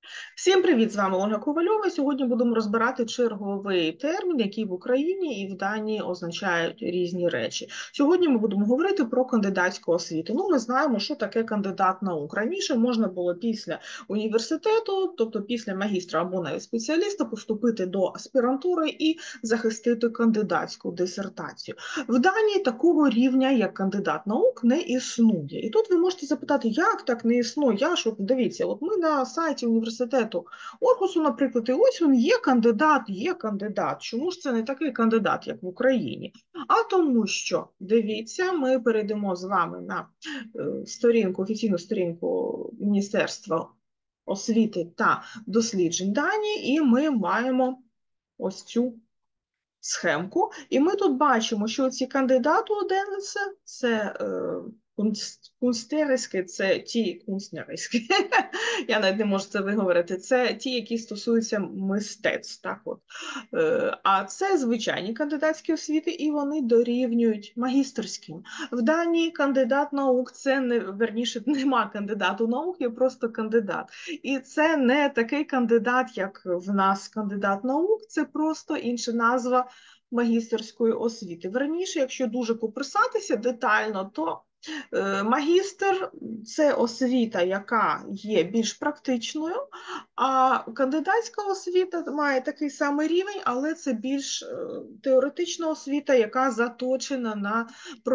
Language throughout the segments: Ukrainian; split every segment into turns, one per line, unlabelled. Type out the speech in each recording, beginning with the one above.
Всім привіт! З вами Ольга Ковальова. Сьогодні будемо розбирати черговий термін, який в Україні і в Данії означають різні речі. Сьогодні ми будемо говорити про кандидатську освіту. Ми знаємо, що таке кандидат наук. Раніше можна було після університету, тобто після магістра або навіть спеціаліста, поступити до аспірантури і захистити кандидатську дисертацію. В Данії такого рівня, як кандидат наук, не існує. І тут ви можете запитати, як так не існує? Дивіться, от ми на сайті університету Орхусу, наприклад, і ось він є кандидат. Чому ж це не такий кандидат, як в Україні? А тому що, дивіться, ми перейдемо з вами на офіційну сторінку Міністерства освіти та досліджень Данії, і ми маємо ось цю схемку. І ми тут бачимо, що ці кандидати Оденлице – це кунстерські, це ті кунснерські, я навіть не можу це виговорити, це ті, які стосуються мистецтв. Так от. А це звичайні кандидатські освіти, і вони дорівнюють магістерським. В Данії кандидат наук, це нема кандидату наук, є просто кандидат. І це не такий кандидат, як в нас кандидат наук, це просто інша назва магістерської освіти. Раніше, якщо дуже пописатися детально, то магістр – це освіта, яка є більш практичною, а кандидатська освіта має такий самий рівень, але це більш теоретична освіта, яка заточена на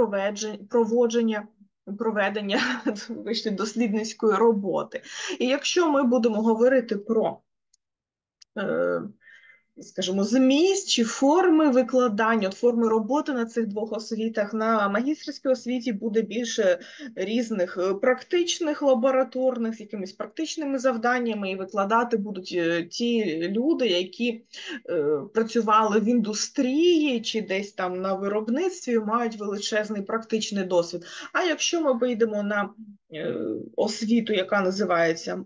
проведення дослідницької роботи. І якщо ми будемо говорити про скажімо, зміст чи форми викладання, форми роботи на цих двох освітах. На магістерській освіті буде більше різних практичних лабораторних, з якимись практичними завданнями, і викладати будуть ті люди, які працювали в індустрії чи десь там на виробництві, мають величезний практичний досвід. А якщо ми вийдемо на освіту, яка називається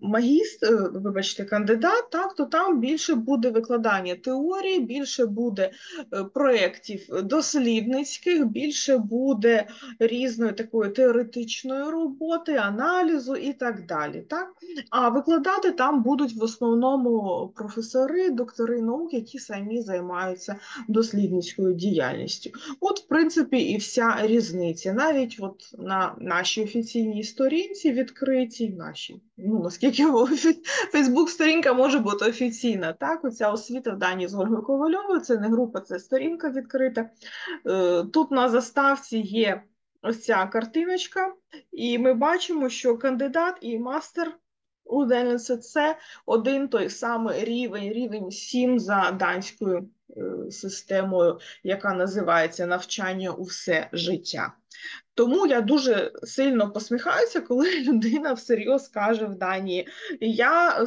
кандидат, так, то там більше буде викладання теорії, більше буде проєктів дослідницьких, більше буде різної такої теоретичної роботи, аналізу і так далі. Так? А викладати там будуть в основному професори, доктори наук, які самі займаються дослідницькою діяльністю. От, в принципі, і вся різниця. Навіть от на нашій офіційній сторінці відкритій, наскільки Фейсбук-сторінка може бути офіційна, так? Оця освіта в Данії з Ольгою Ковальовою, це не група, це сторінка відкрита. Тут на заставці є ось ця картиночка, і ми бачимо, що кандидат і мастер у Денліце – це один той самий рівень 7 за данською системою, яка називається навчання у все життя. Тому я дуже сильно посміхаюся, коли людина всерйоз каже в Данії: я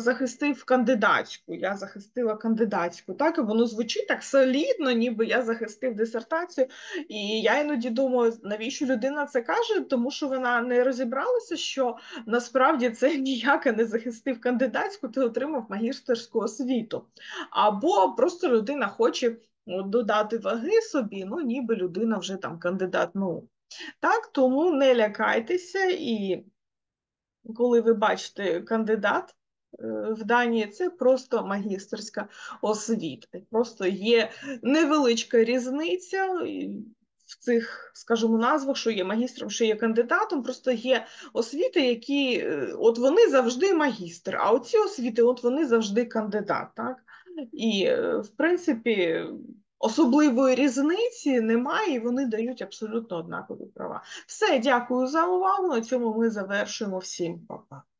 захистила кандидатську. Так, і воно звучить так солідно, ніби я захистив дисертацію. І я іноді думаю, навіщо людина це каже, тому що вона не розібралася, що насправді це ніяк не захистив кандидатську, ти отримав магістерську освіту. Або просто людина хоче додати ваги собі, ніби людина вже там кандидат наук. Так, тому не лякайтеся, і коли ви бачите кандидат в Данії, це просто магістерська освіта. Просто є невеличка різниця в цих, скажімо, назвах, що є магістром, що є кандидатом, просто є освіти, які, от вони завжди магістр, а оці освіти, от вони завжди кандидат, так? І, в принципі, особливої різниці немає, і вони дають абсолютно однакові права. Все, дякую за увагу, на цьому ми завершуємо. Всім па-па.